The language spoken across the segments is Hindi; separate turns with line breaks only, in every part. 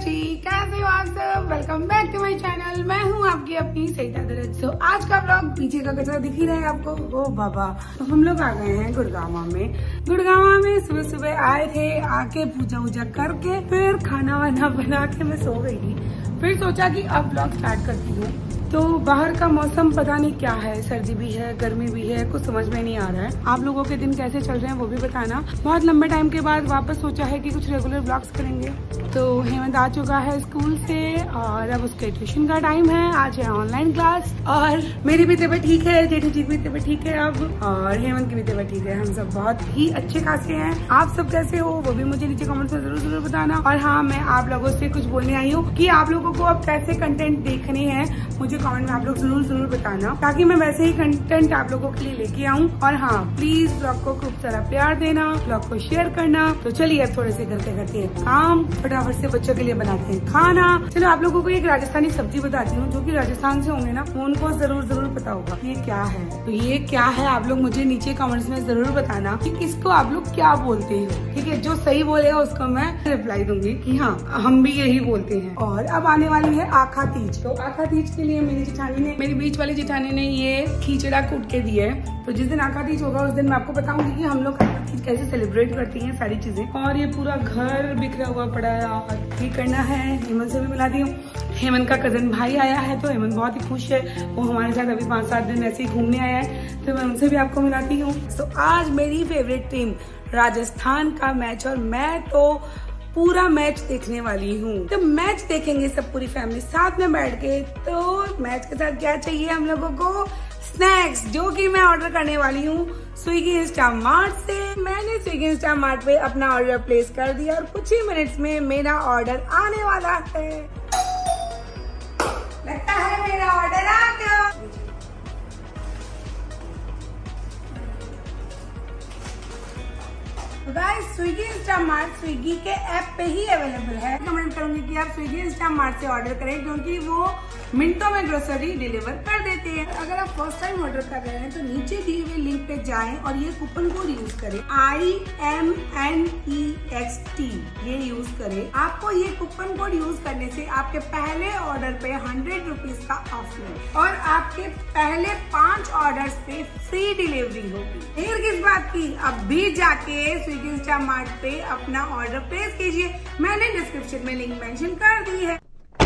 जी, कैसे हो आप सब। Welcome back to my channel. मैं हूँ आपकी अपनी सईदा दरज। तो आज का ब्लॉग पीछे का कचरा दिख ही रहा है आपको। ओ बाबा, तो हम लोग आ गए हैं गुड़गांव में। गुड़गांव में सुबह सुबह आए थे, आके पूजा वूजा करके फिर खाना वाना बना के मैं सो गई थी। फिर सोचा कि अब ब्लॉग स्टार्ट करती हूँ। तो बाहर का मौसम पता नहीं क्या है, सर्दी भी है, गर्मी भी है, कुछ समझ में नहीं आ रहा है। आप लोगों के दिन कैसे चल रहे हैं वो भी बताना। बहुत लंबे टाइम के बाद वापस सोचा है कि कुछ रेगुलर ब्लॉग्स करेंगे। तो हेमंत आ चुका है स्कूल से और अब उसके ट्यूशन का टाइम है। आज है ऑनलाइन क्लास और मेरी भी तबीयत ठीक है, जेठी जी की भी तबीयत ठीक है अब, और हेमंत की भी तबीयत ठीक है। हम सब बहुत ही अच्छे खासे हैं। आप सब कैसे हो वो भी मुझे नीचे कमेंट्स में जरूर बताना। और हाँ, मैं आप लोगों से कुछ बोलने आई हूँ कि आप लोगों को अब कैसे कंटेंट देखने हैं मुझे कमेंट में आप लोग जरूर बताना, ताकि मैं वैसे ही कंटेंट आप लोगों के लिए लेके आऊँ। और हाँ, प्लीज ब्लॉग को खूब सारा प्यार देना, ब्लॉग को शेयर करना। तो चलिए अब थोड़े से करते करते काम फटाफट से बच्चों के लिए बनाते हैं खाना। चलो आप लोगों को एक राजस्थानी सब्जी बताती हूँ, जो कि राजस्थान से होंगे ना, उनको जरूर पता होगा ये क्या है। तो ये क्या है आप लोग मुझे नीचे कमेंट्स में जरूर बताना कि इसको आप लोग क्या बोलते हो। ठीक है, जो सही बोलेगा उसको मैं रिप्लाई दूंगी कि हाँ हम भी यही बोलते हैं। और अब आने वाली है आखा तीज। तो आखा तीज के लिए मेरी बीच वाली जेठानी ने ये खींचड़ा कूट के दिया है। तो जिस दिन आखा तीज होगा उस दिन मैं आपको बताऊंगी कि हम लोग आखा तीज कैसे सेलिब्रेट करती हैं सारी चीजें। और ये पूरा घर बिखरा हुआ पड़ा है और ठीक करना है। हेमंत से भी मिला दी हूँ। हेमंत का कजन भाई आया है तो हेमंत बहुत ही खुश है। वो हमारे साथ अभी 5-7 दिन ऐसे ही घूमने आया है, तो मैं उनसे भी आपको मिलाती हूँ। तो आज मेरी फेवरेट टीम राजस्थान का मैच, और मैं तो पूरा मैच देखने वाली हूँ। तो मैच देखेंगे सब पूरी फैमिली साथ में बैठ के। तो मैच के साथ क्या चाहिए हम लोगों को? स्नैक्स, जो कि मैं ऑर्डर करने वाली हूँ स्विगी इंस्टामार्ट से। मैंने स्विगी इंस्टामार्ट पे अपना ऑर्डर प्लेस कर दिया और कुछ ही मिनट्स में मेरा ऑर्डर आने वाला है। लगता है मेरा ऑर्डर आ गया। गाइस, स्विगी इंस्टामार्ट स्विगी के ऐप पे ही अवेलेबल है। कमेंट करूंगी कि आप स्विगी इंस्टामार्ट से ऑर्डर करें, क्योंकि वो मिनटों में ग्रोसरी डिलीवर कर देते हैं। अगर आप फर्स्ट टाइम ऑर्डर कर रहे हैं तो नीचे दिए हुए लिंक पे जाएं और ये कूपन कोड यूज करें, IMNEXT, ये यूज करें। आपको ये कूपन कोड यूज करने से आपके पहले ऑर्डर पे 100 रुपीज का ऑफ मिलेगा और आपके पहले 5 ऑर्डर्स पे फ्री डिलीवरी होगी। देर किस बात की, अब भी जाके स्विगी इंस्टामार्ट पे अपना ऑर्डर प्लेस कीजिए। मैंने डिस्क्रिप्शन में लिंक मेंशन कर दी है।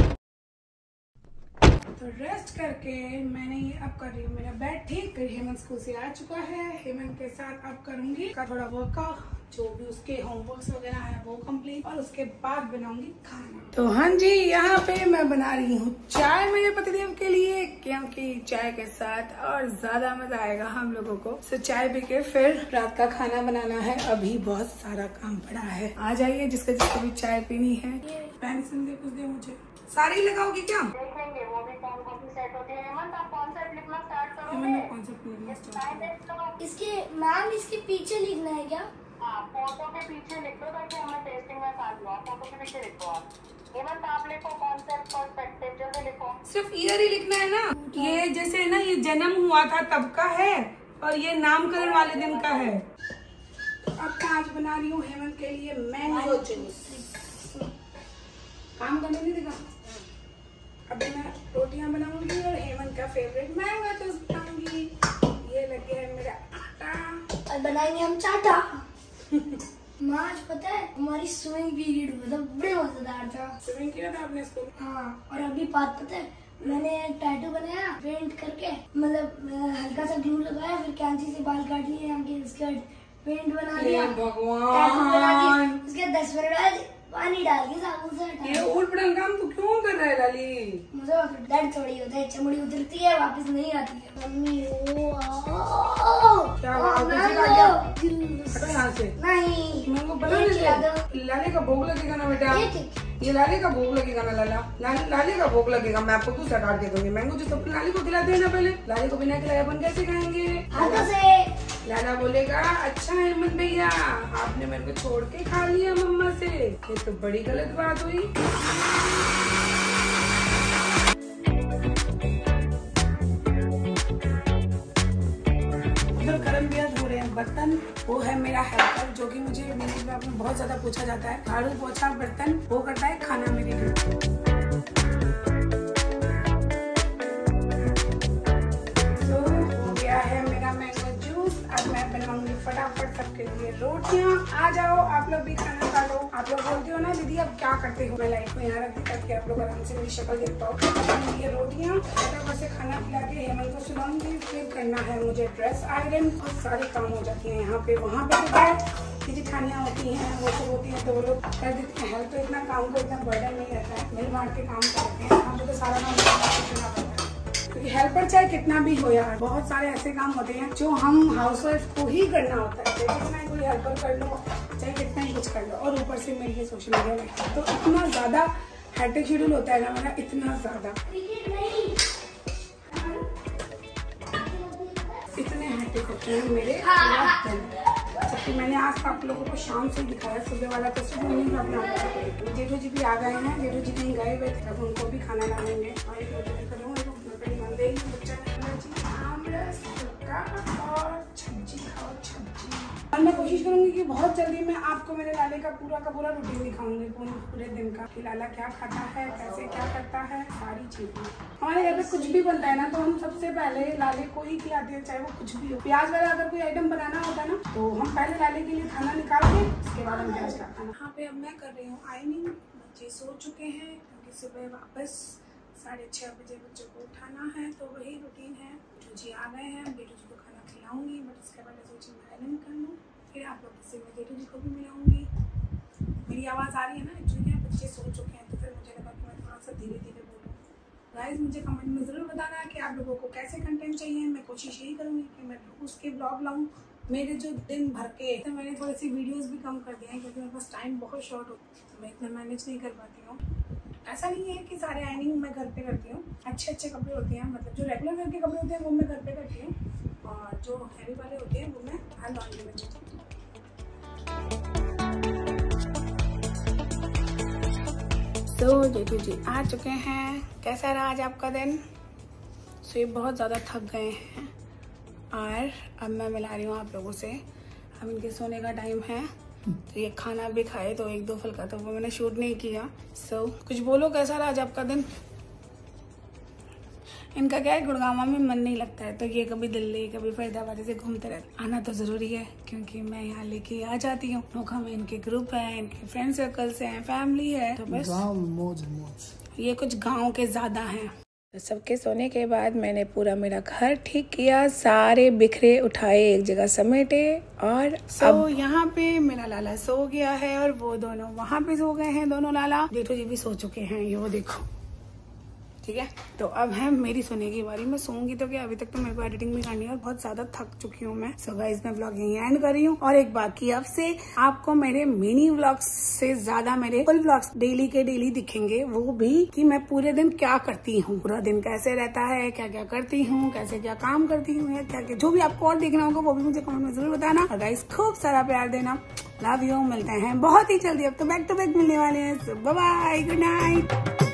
तो रेस्ट करके मैंने ये अब कर रही हूँ मेरा बेड ठीक। फिर हेमंत स्कूल से आ चुका है। हेमंत के साथ अब करूंगी का थोड़ा वर्कआउट, जो भी उसके होमवर्क वगैरह है वो कंप्लीट, और उसके बाद बनाऊंगी खाना। तो हाँ जी, यहाँ पे मैं बना रही हूँ चाय मेरे पतिदेव के लिए, क्योंकि चाय के साथ और ज्यादा मजा आएगा हम लोगों को। तो चाय पी के फिर रात का खाना बनाना है। अभी बहुत सारा काम पड़ा है। आ जाइए जिसको भी चाय पीनी है। पेंसिल दे कुछ दे मुझे। सारी लगाओगी क्या?
देखेंगे वो भी कौन कौन सी सेट होती है। हेमंत, आप कौन सा लिखना स्टार्ट करोगे?
इसके मैम इसके पीछे लिखना है क्या?
हाँ, फोटो के पीछे लिख दो ताकि हमें टेस्टिंग में साथ लो। फोटो के पीछे लिखो आप। हेमंत, आप लिखो कॉन्सेप्ट पर्सपेक्टिव, जल्दी लिखो।
सिर्फ ईयर ही लिखना है ना? ये जैसे है ना, ये जन्म हुआ था तब का है और ये नामकरण वाले दिन का है। अब मैं आज बना रही हूँ हेमंत के लिए मैंगो जूस। काम करने नहीं देगा। अभी मैं रोटियां बनाऊंगी और हेमंत का फेवरेट मैंगो जूस बनाऊंगी। ये लग गया है मेरा आटा
और बनाएंगे हम चाटा। माँ, आज पता है हमारी स्विमिंग पीरियड हुआ था, बड़े मजेदार था।
स्विमिंग किया था आपने स्कूल?
हाँ, और अभी बात पता है, मैंने टैटू बनाया पेंट करके, मतलब हल्का सा ग्लू लगाया, फिर कैंची से बाल काट लिए, यहाँ के स्कर्ट पेंट बना लिया, टैटू बना दिया। उसके 10 मिनट बाद पानी डाल के साबुन से हटा।
ये ऊट पटांग काम तू क्यों कर रहा है लाली?
मुझे दर्द थोड़ी होता है, चमड़ी उतरती है वापस नहीं आती है। मम्मी
क्या यहाँ से
नहीं,
मैंगो बना ले। लाले का भोग लगेगा ना बेटा, ये लाले का भोग लगेगा ना। लाले का भोग लगेगा। मैं आपको दूसरा काट दे दूंगी मैंगो जूस। अपने लाले को खिला देना पहले। लाले को बिना खिलाए अपन कैसे खाएंगे?
हाथों से।
लाला बोलेगा अच्छा हेमंत भैया, आपने मेरे को छोड़ के खा लिया मम्मा से, ये तो बड़ी गलत बात हुई। उधर गरम भी हो रहे हैं बर्तन। वो है मेरा हेल्पर, जो कि मुझे मेरे ब्लॉग में बहुत ज्यादा पूछा जाता है। झाड़ू पोछा बर्तन वो करता है, खाना मेरी ड्यूटी क्या करते हो। मैं लाइट को यहाँ रख दी ताकि आप लोग आराम से मेरी शक्ल देख पाओ। ये रोटियाँ फटाफट से खाना खिला के हेमंत को सुलाऊंगी, फिर करना है मुझे ड्रेस आयरन। बहुत सारे काम हो जाती है यहाँ पे। वहाँ पे तो जेठानियाँ होती हैं, वो सब होती हैं तो वो लोग कर देती हैं हेल्प। तो इतना काम को इतना बर्डन नहीं रहता है, मिल बांट के काम करते हैं। यहाँ पे तो सारा काम करना पड़ता है क्योंकि हेल्पर चाहे कितना भी हो यार, बहुत सारे ऐसे काम होते हैं जो हम हाउसवाइफ को ही करना होता है। चाहे कितना कोई हेल्पर कर लो, चाहे कितना ही कुछ कर लो, और ऊपर से मेरी सोशल मीडिया में तो इतना ज्यादा हेक्टिक शेड्यूल होता है ना मेरा, इतना ज्यादा इतने हेक्टिक होते हैं मेरे। जबकि मैंने आज आप लोगों को शाम से दिखाया, सुबह वाला तो सुबह नहीं अपना। जेठू जी भी आ गए हैं, जेठू जी कहीं गए हुए थे, अब उनको भी खाना लाएंगे। और मैं कोशिश करूंगी कि बहुत जल्दी मैं आपको मेरे लाले का पूरा रूटीन दिखाऊंगी पूरे दिन का, कि लाला क्या खाता है, कैसे क्या करता है, सारी चीजें। हमारे घर पे कुछ भी बनता है ना तो हम सबसे पहले लाले को ही खिलाते हैं, चाहे वो कुछ भी हो। प्याज वाला अगर कोई आइटम बनाना होता है ना तो हम पहले लाले के लिए खाना निकाल के उसके बाद हम प्याज का खाना। यहाँ पे अब मैं कर रही हूँ आयरनिंग। बच्चे सो चुके हैं क्योंकि सुबह वापस 6:30 बजे बच्चों को उठाना है, तो वही रूटीन है। बेटू जी आ गए हैं, बेटू जी को खाना खिलाऊंगी, बट उसके बाद सोची मैं आयरन कर लूँ, फिर आप लोग से मैं बेटू जी को भी मिलाऊंगी। मेरी आवाज़ आ रही है ना, एक्चुअली बच्चे सो चुके हैं तो फिर मुझे लगा कि मैं थोड़ा सा धीरे धीरे बोलूँ। गाइस मुझे कमेंट में ज़रूर बताना कि आप लोगों को कैसे कंटेंट चाहिए। मैं कोशिश यही करूँगी कि मैं उसके ब्लॉग लाऊँ मेरे जो दिन भर के। तो मैंने थोड़ी सी वीडियोज़ भी कम कर दिए हैं क्योंकि मेरे पास टाइम बहुत शॉर्ट होता है, तो मैं इतना मैनेज नहीं कर पाती हूँ। ऐसा नहीं है कि सारे आयरनिंग मैं घर पे करती हूँ, अच्छे कपड़े होते हैं, मतलब जो रेगुलर वेयर के कपड़े होते हैं वो मैं घर पे करती हूँ, और जो हैवी वाले होते हैं वो मैं बाहर लॉन्ड्री में करती हूँ। तो जेठू जी आ चुके हैं। कैसा रहा आज आपका दिन? सो ये बहुत ज़्यादा थक गए हैं और अब मैं मिला रही हूँ आप लोगों से। अब इनके सोने का टाइम है, तो ये खाना भी खाए तो 1-2 फल का, तो वो मैंने शूट नहीं किया। सो कुछ बोलो, कैसा रहा आज आपका दिन? इनका क्या है, गुड़गांव में मन नहीं लगता है तो ये कभी दिल्ली कभी फरीदाबाद से घूमते रहते। आना तो जरूरी है क्योंकि मैं यहाँ लेके आ जाती हूँ। नोखा में इनके ग्रुप है, इनके फ्रेंड सर्कल से हैं, फैमिली है, तो बस मौज ये कुछ गाँव के ज्यादा हैं। तो सबके सोने के बाद मैंने पूरा मेरा घर ठीक किया, सारे बिखरे उठाए एक जगह समेटे, और अब यहाँ पे मेरा लाला सो गया है और वो दोनों वहाँ पे सो गए हैं, दोनों लाला। जेठू जी भी सो चुके हैं, ये वो देखो, ठीक है। तो अब है मेरी सोने की बारी। मैं सोऊंगी तो क्या, अभी तक तो मेरे को एडिटिंग भी करनी है और बहुत ज्यादा थक चुकी हूँ मैं। सो गाइस मैं व्लॉग यहीं एंड कर रही हूँ। और एक बात की, अब से आपको मेरे मिनी व्लॉग्स से ज्यादा मेरे फुल व्लॉग्स डेली के डेली दिखेंगे, वो भी कि मैं पूरे दिन क्या करती हूँ, पूरा दिन कैसे रहता है, क्या क्या करती हूँ, कैसे क्या काम करती हूँ, या क्या क्या जो भी आपको और देखना होगा वो भी मुझे कमेंट में जरूर बताना। और गाइस खूब सारा प्यार देना, लव यू। मिलते हैं बहुत ही जल्दी, अब तो बैक टू बैक मिलने वाले हैं। Bye bye, good night.